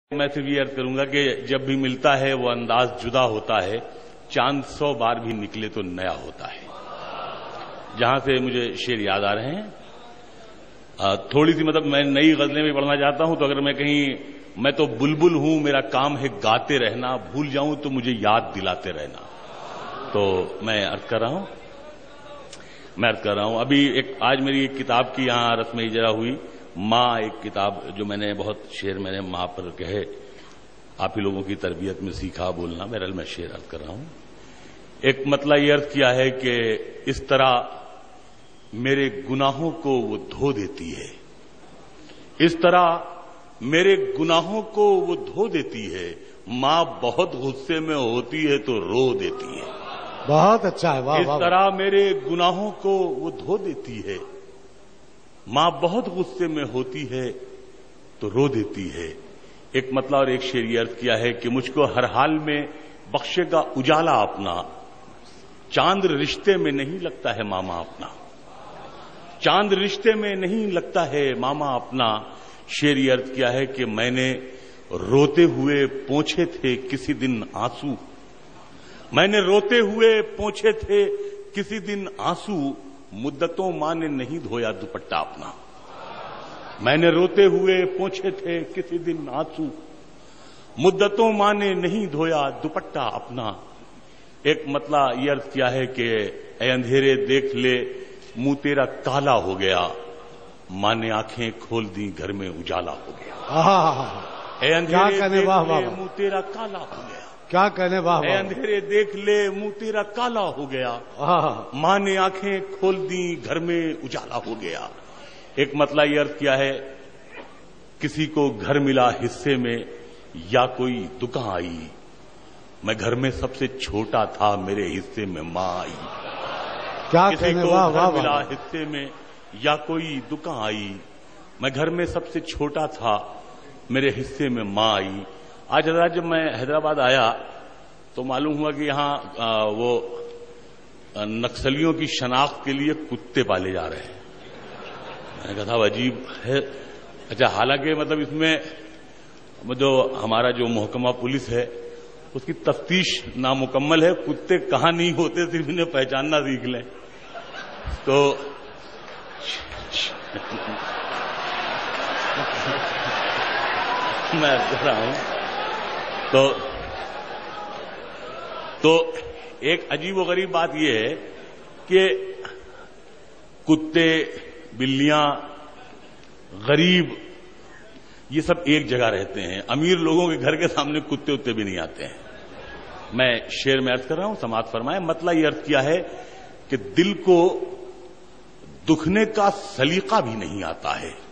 میں صرف یہ عرض کروں گا کہ جب بھی ملتا ہے وہ انداز جدا ہوتا ہے، چاند 100 بار بھی نکلے تو نیا ہوتا ہے۔ جہاں سے مجھے شعر یاد آ رہے ہیں، تھوڑی سی میں نئی غزلیں بھی پڑھنا چاہتا ہوں، تو اگر میں کہیں میں تو بلبل ہوں، میرا کام ہے گاتے رہنا، بھول جاؤں تو مجھے یاد دلاتے رہنا، تو میں عرض کر رہا ہوں ابھی آج میری ایک کتاب کی یہاں رسم اجرا ہوئی، ماں، ایک کتاب جو میں نے بہت شعر میں نے ماں پر کہے، آپ ہی لوگوں کی تربیت میں سیکھا بولنا، بہرحال میں شعر عرض کر رہا ہوں۔ ایک مطلب یہ عرض کیا ہے کہ اس طرح میرے گناہوں کو وہ دھو دیتی ہے، اس طرح میرے گناہوں کو وہ دھو دیتی ہے، ماں بہت غصے میں ہوتی ہے تو رو دیتی ہے۔ بہت اچھا ہے، واہ اس طرح میرے گناہوں کو وہ دھو دیتی ہے، ماں بہت غصے میں ہوتی ہے تو رو دیتی ہے۔ ایک مطلب اور ایک شعر یہ عرض کیا ہے کہ مجھ کو ہر حال میں بخشے گا اجالا اپنا، چاند رشتے میں نہیں لگتا ہے ماما اپنا، چاند رشتے میں نہیں لگتا ہے ماما اپنا۔ شعر یہ عرض کیا ہے کہ میں نے روتے ہوئے پوچھے تھے کسی دن آنسو، میں نے روتے ہوئے پوچھے تھے کسی دن آنسو، مدتوں ماں نے نہیں دھویا دوپٹہ اپنا، میں نے روتے ہوئے پوچھے تھے کسی دن آنسو، مدتوں ماں نے نہیں دھویا دوپٹہ اپنا۔ ایک مطلب یہ عرض کیا ہے کہ اے اندھیرے دیکھ لے منہ تیرا کالا ہو گیا، ماں نے آنکھیں کھول دی گھر میں اجالا ہو گیا۔ اے اندھیرے دیکھ لے منہ تیرا کالا ہو گیا، کیا کہنے، واہ اے اندھیرے دیکھ لے منہ تیرا کالا ہو گیا، ماں نے آنکھیں کھول دی گھر میں اجالا ہو گیا۔ ایک مطلب یہ عرض کیا ہے، کسی کو گھر ملا حصے میں یا کوئی دکان آئی، میں گھر میں سب سے چھوٹا تھا میرے حصے میں ماں آئی۔ کیا کسی کہنے، کو واہ گھر واہ ملا واہ، حصے میں یا کوئی دکان آئی، میں گھر میں سب سے چھوٹا تھا میرے حصے میں ماں آئی۔ آج حضرات جب میں حیدرآباد آیا تو معلوم ہوا کہ یہاں وہ نکسلیوں کی شناخت کے لیے کتے پالے جا رہے ہیں۔ میں نے کہا تھا عجیب ہے، اچھا حالانکہ مطلب اس میں جو ہمارا جو محکمہ پولیس ہے اس کی تفتیش نامکمل ہے، کتے کہاں نہیں ہوتے صرف انہیں پہچاننا سیکھ لیں تو میں کہہ رہا ہوں تو ایک عجیب و غریب بات یہ ہے کہ کتے، بلیاں، غریب یہ سب ایک جگہ رہتے ہیں، امیر لوگوں کے گھر کے سامنے کتے اتے بھی نہیں آتے ہیں۔ میں شعر میں عرض کر رہا ہوں، سماعت فرمائیں۔ مطلب یہ عرض کیا ہے کہ دل کو دکھنے کا سلیقہ بھی نہیں آتا ہے،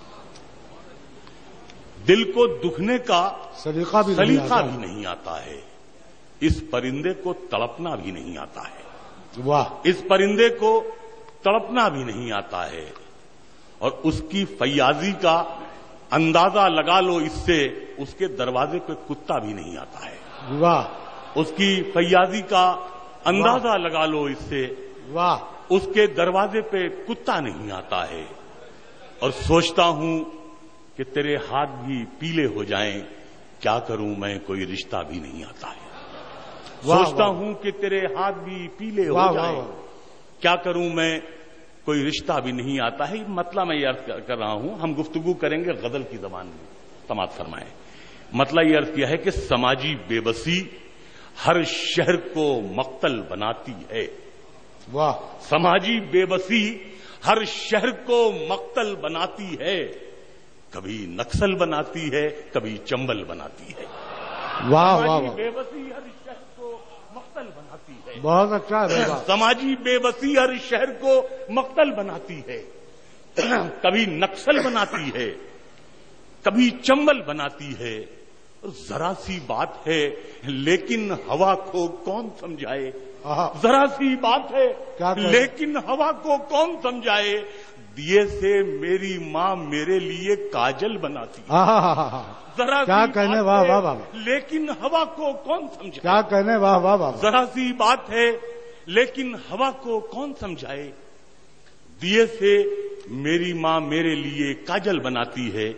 دل کو دکھنے کا سلیقہ بھی نہیں آتا ہے، اس پرندے کو تڑپنا بھی نہیں آتا ہے، واہ، اس پرندے کو تڑپنا بھی نہیں آتا ہے، اور اس کی فیاضی کا اندازہ لگا لو اس سے، اس کے دروازے پہ کتا بھی نہیں آتا ہے، واہ، اس کی فیاضی کا اندازہ لگا لو اس سے، واہ، اس کے دروازے پہ کتا نہیں آتا ہے، اور سوچتا ہوں کہ تیرے ہاتھ بھی پیلے ہو جائیں، کیا کروں میں کوئی رشتہ بھی نہیں آتا ہے، سوچتا ہوں کہ تیرے ہاتھ بھی پیلے ہو جائیں، کیا کروں میں کوئی رشتہ بھی نہیں آتا ہے۔ مطلب میں یہ عرض کر رہا ہوں، ہم گفتگو کریں گے غزل کی زبان میں، سماعت فرمائیں۔ مطلب یہ عرض کیا ہے کہ سماجی بے بسی ہر شہر کو مقتل بناتی ہے، واہ، سماجی بے بسی ہر شہر کو مقتل بناتی ہے، کبھی نکسل بناتی ہے، کبھی چنبل بناتی ہے، واہ واہ سماجی واہ، بے بسی ہر شہر کو مقتل بناتی ہے، بہت اچھا ہے، سماجی بے بسی ہر شہر کو مقتل بناتی ہے، کبھی نکسل بناتی ہے، کبھی چنبل بناتی ہے، ذرا سی بات ہے لیکن ہوا کو کون سمجھائے، ذرا سی بات ہے لیکن ہوا کو کون سمجھائے، دیے سے میری ماں میرے لیے کاجل بناتی ہے، ذرا کیا سی کہنے، بات واہ واہ ہے واہ، لیکن ہوا کو کون سمجھائے، کیا کہنے، واہ واہ واہ، ذرا سی بات ہے لیکن ہوا کو کون سمجھائے، دیے سے میری ماں میرے لیے کاجل بناتی ہے،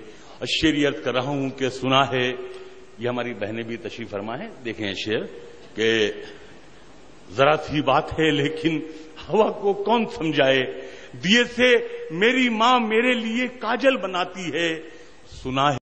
شعر عرض کر رہا ہوں کہ سنا ہے، یہ ہماری بہنیں بھی تشریف فرما ہے، دیکھیں شعر کہ ذرا سی بات ہے لیکن ہوا کو کون سمجھائے، دیے سے میری ماں میرے لیے کاجل بناتی ہے، سنا ہے